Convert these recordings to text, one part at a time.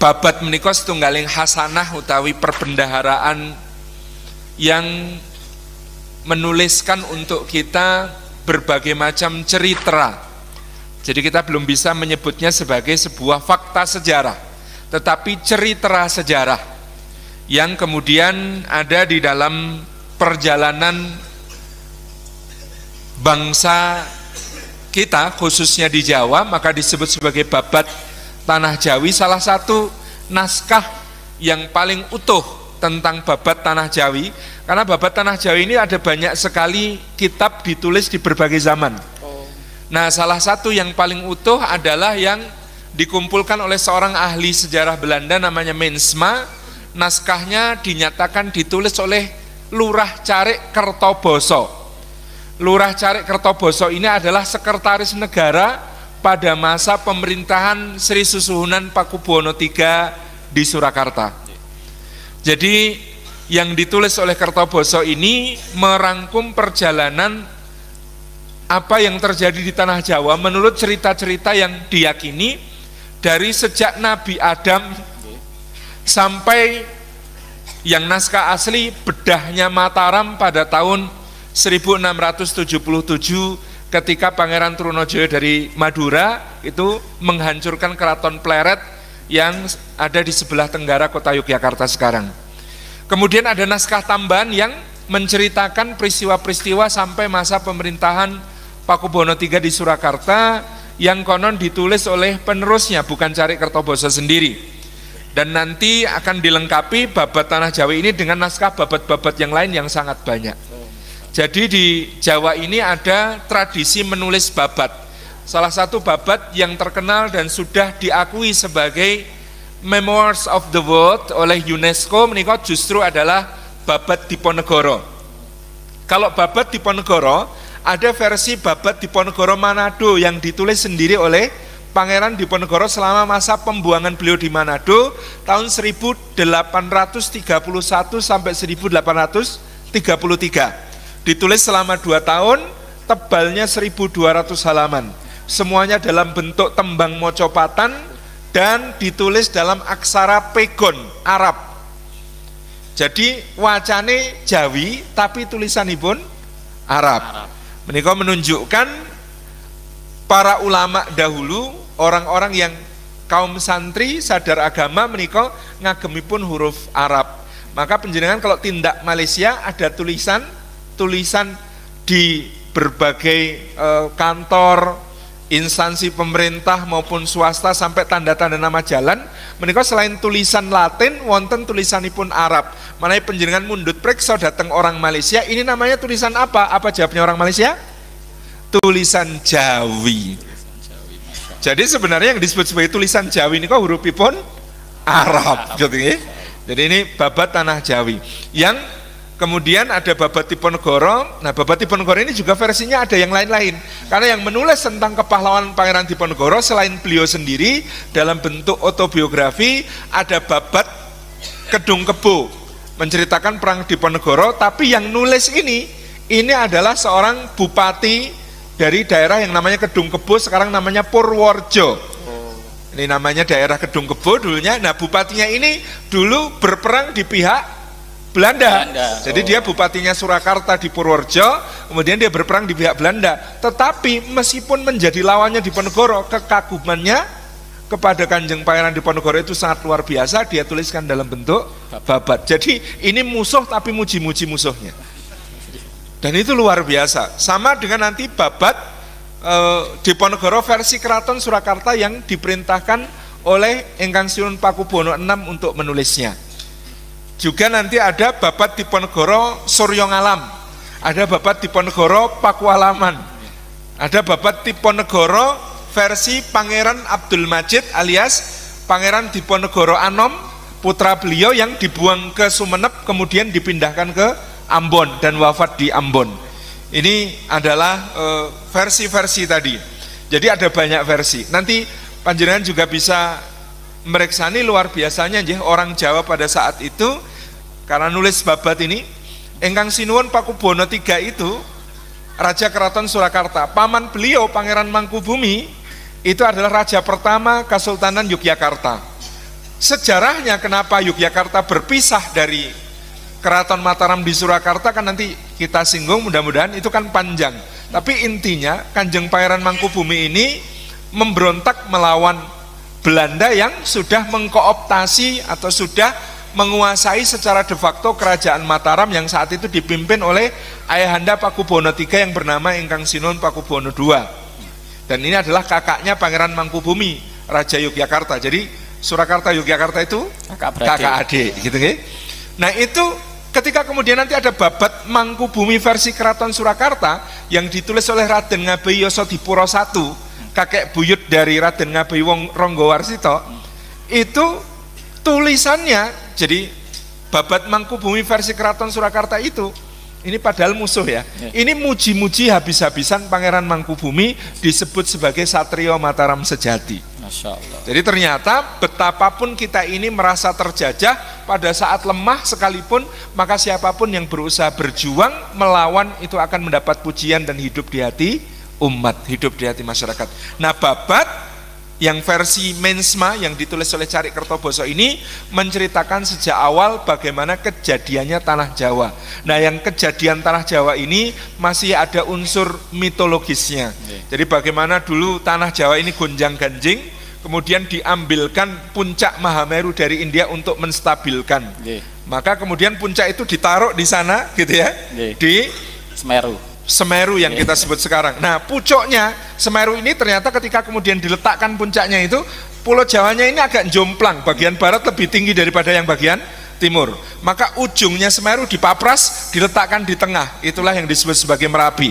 babat menika setunggaling hasanah utawi perbendaharaan yang menuliskan untuk kita berbagai macam cerita. Jadi kita belum bisa menyebutnya sebagai sebuah fakta sejarah, tetapi cerita sejarah yang kemudian ada di dalam perjalanan bangsa kita, khususnya di Jawa, maka disebut sebagai babat Tanah Jawi. Salah satu naskah yang paling utuh tentang babat Tanah Jawi, karena babat Tanah Jawi ini ada banyak sekali kitab ditulis di berbagai zaman. Nah, salah satu yang paling utuh adalah yang dikumpulkan oleh seorang ahli sejarah Belanda namanya Mensma. Naskahnya dinyatakan ditulis oleh Lurah Carik Kertoboso. Lurah Carik Kertoboso ini adalah sekretaris negara pada masa pemerintahan Sri Susuhunan Pakubuwono III di Surakarta. Jadi yang ditulis oleh Kertoboso ini merangkum perjalanan apa yang terjadi di tanah Jawa menurut cerita-cerita yang diyakini dari sejak Nabi Adam sampai yang naskah asli bedahnya Mataram pada tahun 1677 ketika Pangeran Trunojoyo dari Madura itu menghancurkan keraton Pleret yang ada di sebelah tenggara kota Yogyakarta sekarang. Kemudian ada naskah tambahan yang menceritakan peristiwa-peristiwa sampai masa pemerintahan Pakubuwono III di Surakarta yang konon ditulis oleh penerusnya, bukan Carik Kertoboso sendiri. Dan nanti akan dilengkapi babat Tanah Jawi ini dengan naskah babat-babat yang lain yang sangat banyak. Jadi di Jawa ini ada tradisi menulis babat. Salah satu babat yang terkenal dan sudah diakui sebagai Memoirs of the World oleh UNESCO menika justru adalah babat Diponegoro. Kalau babat Diponegoro, ada versi babat Diponegoro Manado yang ditulis sendiri oleh Pangeran Diponegoro selama masa pembuangan beliau di Manado tahun 1831 sampai 1833. Ditulis selama 2 tahun, tebalnya 1200 halaman. Semuanya dalam bentuk tembang mocopatan dan ditulis dalam aksara pegon Arab. Jadi wacane Jawi tapi tulisanipun Arab. Menika menunjukkan para ulama dahulu, orang-orang yang kaum santri sadar agama menika ngagemipun huruf Arab. Maka penjenengan kalau tindak Malaysia ada tulisan di berbagai kantor, instansi pemerintah maupun swasta sampai tanda-tanda nama jalan menika selain tulisan Latin wonten tulisanipun Arab. Manai penjenengan mundut preksa datang orang Malaysia, ini namanya tulisan apa? Apa jawabnya orang Malaysia? Tulisan Jawi. Jadi sebenarnya yang disebut sebagai tulisan Jawi ini kok hurufipun Arab gitu ya. Jadi ini babat Tanah Jawi. Yang kemudian ada babat Diponegoro. Nah, babat Diponegoro ini juga versinya ada yang lain-lain. Karena yang menulis tentang kepahlawanan Pangeran Diponegoro selain beliau sendiri dalam bentuk autobiografi, ada babat Kedung Kebo menceritakan perang Diponegoro, tapi yang nulis ini adalah seorang bupati dari daerah yang namanya Kedung Kebo, sekarang namanya Purworejo. Ini namanya daerah Kedung Kebo dulunya. Nah, bupatinya ini dulu berperang di pihak Belanda. Jadi dia bupatinya Surakarta di Purworejo, kemudian dia berperang di pihak Belanda. Tetapi meskipun menjadi lawannya Diponegoro, kekagumannya kepada Kanjeng Pangeran Diponegoro itu sangat luar biasa, dia tuliskan dalam bentuk babat. Jadi ini musuh tapi muji-muji musuhnya. Dan itu luar biasa. Sama dengan nanti babat Diponegoro versi Keraton Surakarta yang diperintahkan oleh Engkang Sinuwun Pakubuwono VI untuk menulisnya. Juga nanti ada babat Diponegoro Suryo Ngalam, ada babat Diponegoro Pakualaman, ada babat Diponegoro versi Pangeran Abdul Majid alias Pangeran Diponegoro Anom, putra beliau yang dibuang ke Sumeneb kemudian dipindahkan ke Ambon dan wafat di Ambon. Ini adalah versi-versi tadi. Jadi ada banyak versi. Nanti panjenengan juga bisa mereksani luar biasanya orang Jawa pada saat itu karena nulis babat ini. Engkang Sinuwun Pakubuwono III itu Raja Keraton Surakarta, paman beliau Pangeran Mangkubumi itu adalah raja pertama Kesultanan Yogyakarta. sejarahnya kenapa Yogyakarta berpisah dari Keraton Mataram di Surakarta kan nanti kita singgung, mudah-mudahan itu kan panjang. Tapi intinya Kanjeng Pangeran Mangkubumi ini memberontak melawan Belanda yang sudah mengkooptasi atau sudah menguasai secara de facto kerajaan Mataram yang saat itu dipimpin oleh Ayahanda Pakubono III yang bernama Ingkang Sinuhun Pakubono II. Dan ini adalah kakaknya Pangeran Mangkubumi, Raja Yogyakarta. Jadi Surakarta Yogyakarta itu kakak adik gitu kan. Nah itu ketika kemudian nanti ada babat Mangkubumi versi Keraton Surakarta yang ditulis oleh Raden Ngabei Yosodipuro I, kakek buyut dari Raden Ngabei Ronggowarsito, itu tulisannya jadi babat Mangkubumi versi Keraton Surakarta itu, ini padahal musuh ya, ini muji-muji habis-habisan Pangeran Mangkubumi, disebut sebagai Satrio Mataram sejati. Masya Allah. Jadi ternyata betapapun kita ini merasa terjajah, pada saat lemah sekalipun, maka siapapun yang berusaha berjuang melawan itu akan mendapat pujian dan hidup di hati umat, hidup di hati masyarakat. Nah babat yang versi Mensma yang ditulis oleh Carik Kertoboso ini menceritakan sejak awal bagaimana kejadiannya Tanah Jawa. Nah yang kejadian Tanah Jawa ini masih ada unsur mitologisnya. Jadi bagaimana dulu Tanah Jawa ini gonjang-ganjing, kemudian diambilkan puncak Mahameru dari India untuk menstabilkan. Maka kemudian puncak itu ditaruh di sana gitu ya, di Semeru yang kita sebut sekarang. Nah pucuknya Semeru ini ternyata ketika kemudian diletakkan puncaknya itu, Pulau Jawanya ini agak jomplang, bagian barat lebih tinggi daripada yang bagian timur. Maka ujungnya Semeru dipapras, diletakkan di tengah, itulah yang disebut sebagai Merapi.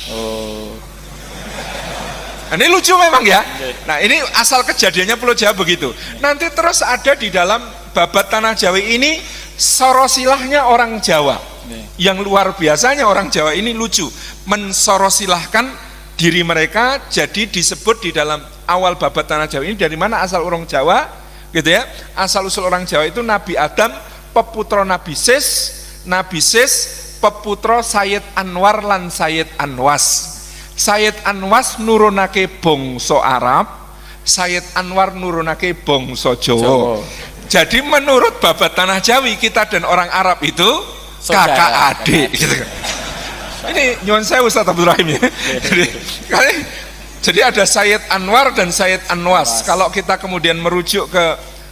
Nah, ini lucu memang ya. Nah ini asal kejadiannya Pulau Jawa begitu. Nanti terus ada di dalam babat Tanah Jawi ini sorosilahnya orang Jawa. Yang luar biasanya orang Jawa ini lucu, mensorosilahkan diri mereka, jadi disebut di dalam awal babat Tanah Jawa ini dari mana asal orang Jawa gitu ya. Asal usul orang Jawa itu Nabi Adam peputra Nabi Sis peputra Sayyid Anwar lan Sayyid Anwas. Sayyid Anwas nurunake bangsa Arab, Sayyid Anwar nurunake bangsa Jawa. Jadi menurut babat Tanah Jawi, kita dan orang Arab itu kakak adik gitu. Ini nyuwun sewu Ustaz Abdul Rahim ya. Jadi ada Sayyid Anwar dan Sayyid Anwas. Kalau kita kemudian merujuk ke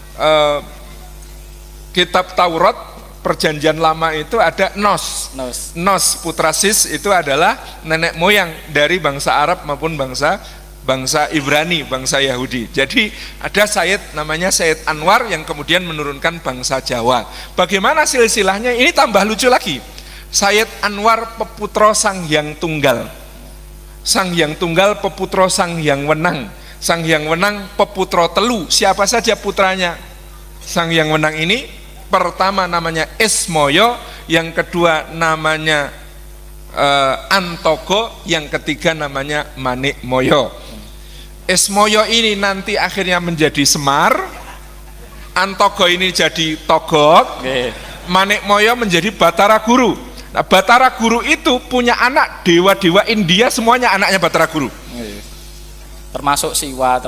kitab Taurat Perjanjian Lama itu ada Nos putra Sis itu adalah nenek moyang dari bangsa Arab maupun bangsa Ibrani, bangsa Yahudi. Jadi ada Sayyid namanya Sayyid Anwar yang kemudian menurunkan bangsa Jawa. Bagaimana silsilahnya? Ini tambah lucu lagi. Sayyid Anwar peputra Sang Hyang Tunggal. Sang Hyang Tunggal peputra Sang Hyang Wenang. Sang Hyang Wenang peputra telu. Siapa saja putranya Sang Hyang Wenang ini? Pertama namanya Ismoyo, yang kedua namanya Antogo, yang ketiga namanya Manik Moyo. Ismoyo ini nanti akhirnya menjadi Semar, Antogo ini jadi Togog, Manik Moyo menjadi Batara Guru. Nah, Batara Guru itu punya anak dewa-dewa India, semuanya anaknya Batara Guru. Termasuk Siwa,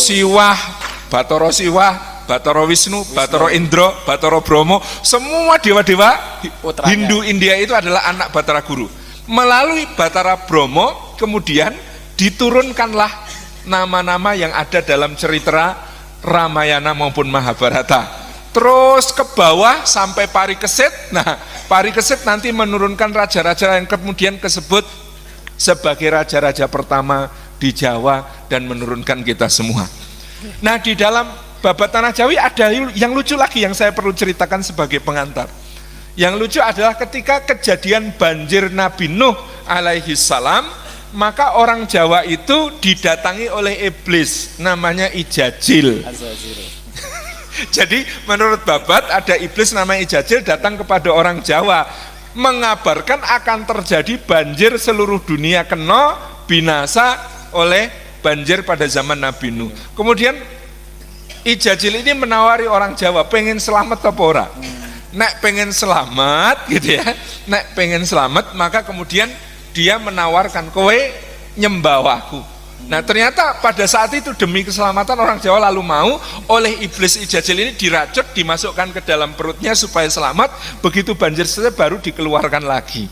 Batara Siwa, Batara Wisnu, Batara Indra, Batara Bromo, semua dewa-dewa Hindu India itu adalah anak Batara Guru. Melalui Batara Bromo kemudian diturunkanlah nama-nama yang ada dalam cerita Ramayana maupun Mahabharata. Terus ke bawah sampai Parikesit. Nah, Parikesit nanti menurunkan raja-raja yang kemudian disebut sebagai raja-raja pertama di Jawa dan menurunkan kita semua. Nah, di dalam babat Tanah Jawi ada yang lucu lagi yang saya perlu ceritakan sebagai pengantar. Yang lucu adalah ketika kejadian banjir Nabi Nuh alaihi salam, maka orang Jawa itu didatangi oleh iblis namanya Ijajil. Jadi menurut babat ada iblis namanya Ijajil datang kepada orang Jawa mengabarkan akan terjadi banjir seluruh dunia kena binasa oleh banjir pada zaman Nabi Nuh. Kemudian Ijajil ini menawari orang Jawa, pengen selamat apa ora? Nek pengen selamat gitu ya. Nek pengen selamat maka kemudian dia menawarkan kowe nyembah aku. Nah ternyata pada saat itu demi keselamatan orang Jawa lalu mau oleh iblis Ijajil ini diracun, dimasukkan ke dalam perutnya supaya selamat. Begitu banjir selesai baru dikeluarkan lagi.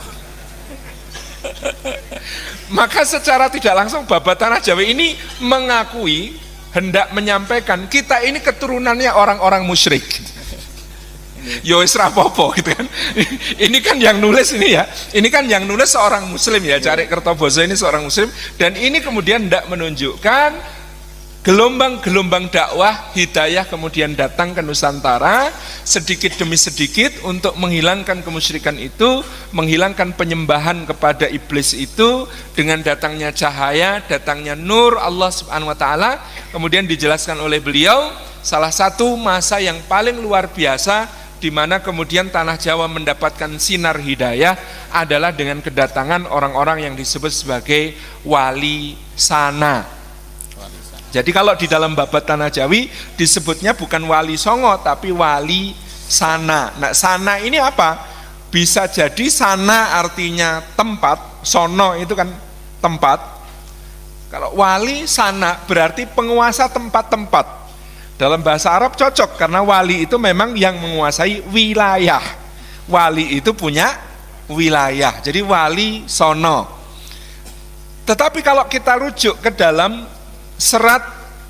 Maka secara tidak langsung Babat Tanah Jawi ini mengakui, hendak menyampaikan kita ini keturunannya orang-orang musyrik. Yo wis rapopo gitu kan. Ini kan yang nulis ini ya. Ini kan yang nulis seorang muslim ya, Cari Kertoboso ini seorang muslim, dan ini kemudian hendak menunjukkan gelombang-gelombang dakwah hidayah kemudian datang ke Nusantara sedikit demi sedikit untuk menghilangkan kemusyrikan itu, menghilangkan penyembahan kepada iblis itu dengan datangnya cahaya, datangnya nur Allah Subhanahu wa taala. Kemudian dijelaskan oleh beliau salah satu masa yang paling luar biasa di mana kemudian tanah Jawa mendapatkan sinar hidayah adalah dengan kedatangan orang-orang yang disebut sebagai wali sana. Jadi kalau di dalam Babat Tanah Jawi disebutnya bukan wali songo tapi wali sana. Nah sana ini apa? Bisa jadi sana artinya tempat, sono itu kan tempat. Kalau wali sana berarti penguasa tempat-tempat. Dalam bahasa Arab cocok karena wali itu memang yang menguasai wilayah. Wali itu punya wilayah. Jadi wali sono. Tetapi kalau kita rujuk ke dalam serat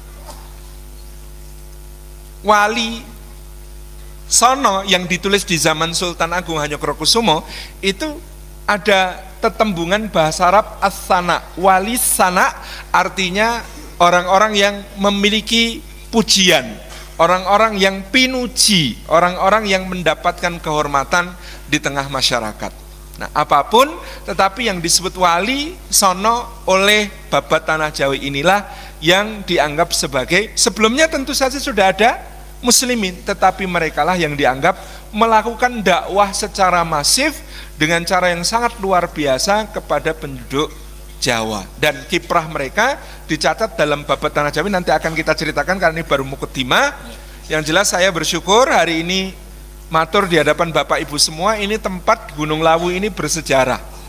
wali sono yang ditulis di zaman Sultan Agung Hanyokrokusumo, itu ada tetembungan bahasa Arab as-sana. Wali sana artinya orang-orang yang memiliki pujian, orang-orang yang pinuji, orang-orang yang mendapatkan kehormatan di tengah masyarakat. Nah, apapun tetapi yang disebut wali sono oleh Babat Tanah Jawi inilah yang dianggap sebagai, sebelumnya tentu saja sudah ada muslimin, tetapi merekalah yang dianggap melakukan dakwah secara masif dengan cara yang sangat luar biasa kepada penduduk Jawa, dan kiprah mereka dicatat dalam Babat Tanah Jawi. Nanti akan kita ceritakan karena ini baru mukadimah. Yang jelas saya bersyukur hari ini matur di hadapan Bapak Ibu semua, ini tempat Gunung Lawu ini bersejarah.